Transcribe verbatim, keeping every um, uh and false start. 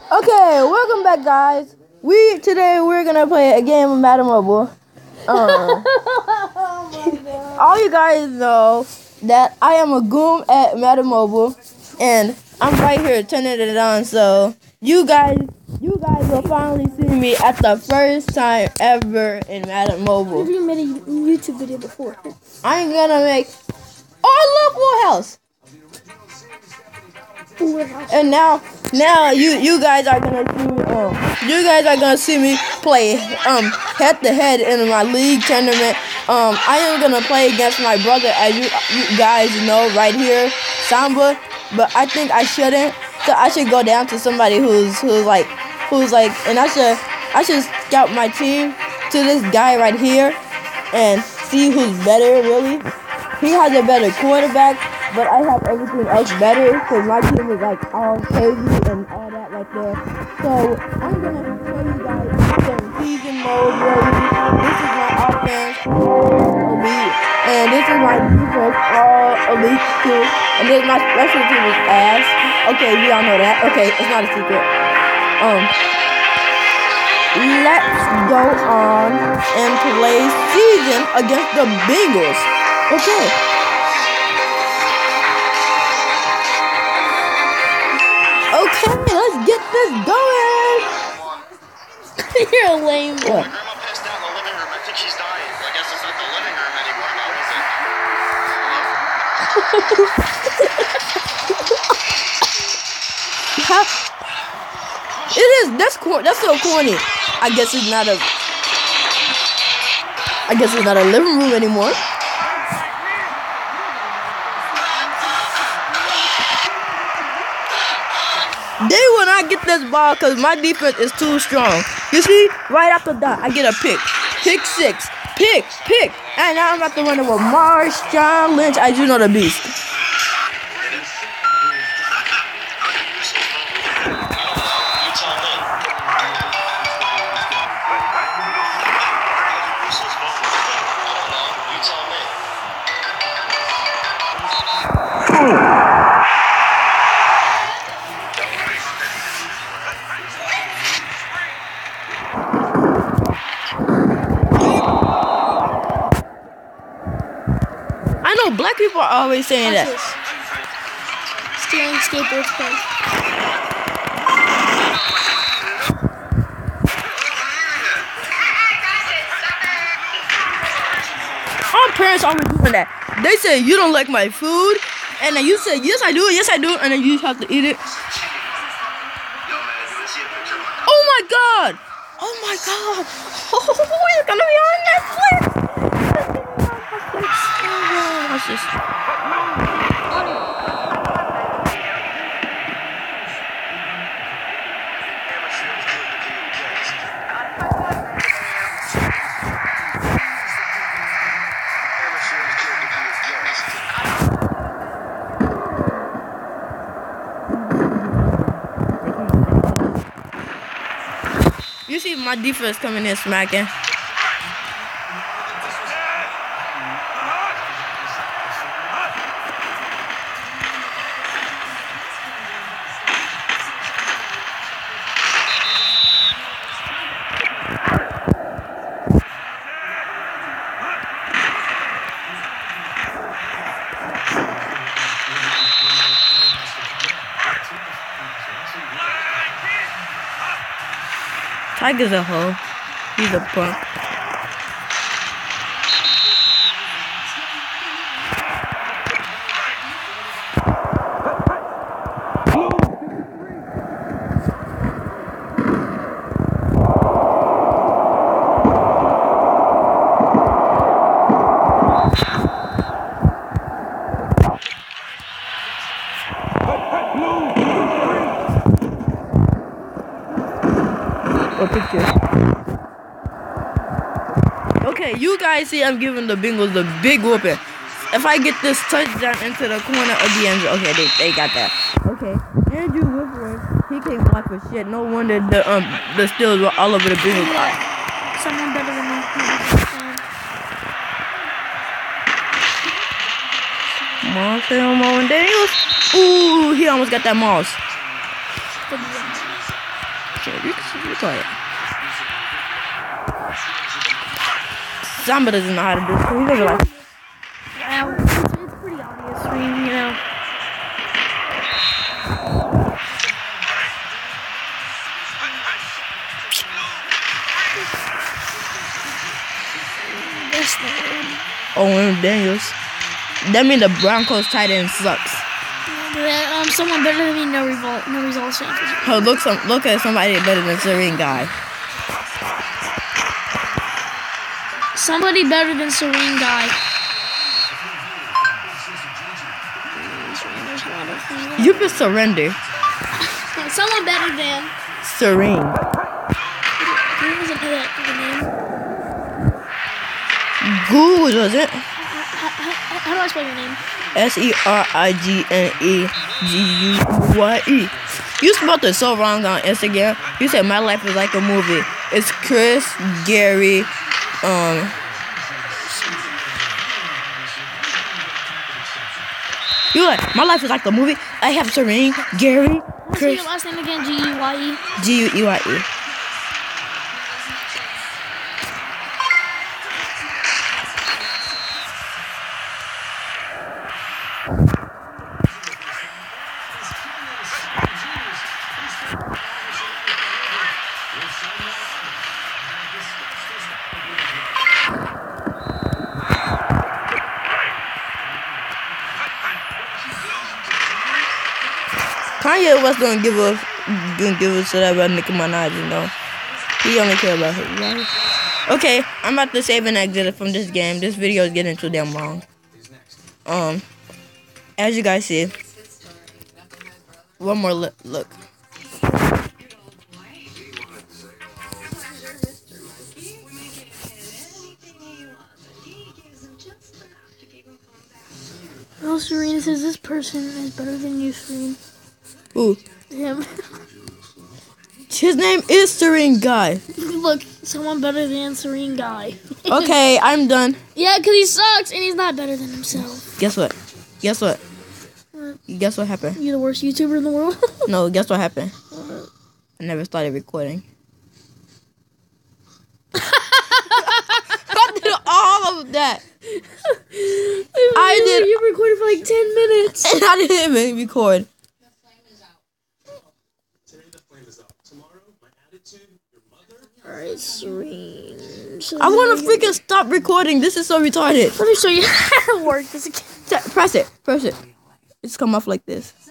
Okay, welcome back, guys. We today we're gonna play a game of Madden Mobile. Um, all you guys know that I am a goon at Madden Mobile, and I'm right here turning it on. So you guys, you guys will finally see me at the first time ever in Madden Mobile. You made a YouTube video before. I'm gonna make. Oh, I love Full House. And now, now you you guys are gonna see me. Um, you guys are gonna see me play um head to head in my league tournament. Um, I am gonna play against my brother, as you you guys know right here, Samba. But I think I shouldn't. So I should go down to somebody who's who's like who's like, and I should I should scout my team to this guy right here and see who's better really. He has a better quarterback, but I have everything else better because my team is like all crazy and all that right there. So I'm gonna show you guys some season mode really. This is my offense, all elite, and this is my defense, all elite too. And then my special team is ass. Okay, we all know that. Okay, it's not a secret. Um, let's go on and play season against the Bengals. Okay. Okay, let's get this going. You're a lame boy. Yeah. Grandma passed out in the living room. I think she's dying. I guess it's not the living room anymore now, is it? How? It is. That's cor- That's so corny. I guess it's not a. I guess it's not a living room anymore. They will not get this ball because my defense is too strong. You see, right after that, I get a pick. Pick six. Pick, pick. And now I'm about to run it with Marshawn Lynch. I do know the beast. I know black people are always saying that. Stealing skateboards play. Our parents always doing that. They say you don't like my food, and then you say yes I do, yes I do, and then you have to eat it. Oh my god! Oh my god! Oh, it's gonna be on Netflix! Watch this. You see my defense coming in smacking. Tiger's a hoe. He's a punk. Or pictures. Okay, you guys see I'm giving the Bengals the big whooping. If I get this touchdown into the corner of the end zone, okay, they, they got that. Okay, Andrew Whitworth, he can't block for shit. No wonder the um the Steelers were all over the Bengals. Someone better than me. Montel Moen Daniels. Ooh, he almost got that mouse. record. Record it. Somebody doesn't know how to do it. He's like, Wow, it's, it's pretty obvious, I mean, you know. That's the word. Owen Daniels. That means the Broncos tight end sucks. Yeah, um, someone better than me, no result, no results. Oh, look some, look at somebody better than Serene Guy. Somebody better than Serene Guy. You can surrender. Someone better than. Serene. Who doesn't know that the name? Google does it. How, how, how do I spell your name? S E R I G N E G U Y E. You spelled it so wrong on Instagram. You said my life is like a movie. It's Chris, Gary, um... You like, my life is like a movie. I have Serene, Gary, What's Chris... your last name again? G U Y E? G U E Y E. Kanye was gonna give us, gonna give us to that about Nicki Minaj, you know. He only care about his life. Okay, I'm about to save and exit from this game. This video is getting too damn long. Um, as you guys see, one more look. look. Oh, Serene says this person is better than you, Serene. Ooh, Him. his name is Serene Guy. Look, someone better than Serene Guy. Okay, I'm done. Yeah, because he sucks and he's not better than himself. Guess what? Guess what? What? Guess what happened? You're the worst YouTuber in the world. No, guess what happened? What? I never started recording. I did all of that. I did. You recorded for like ten minutes. And I didn't even record. Alright, Serene. So I want to freaking stop recording. This is so retarded. Let me show you how to work this again. Press it. Press it. It's come off like this.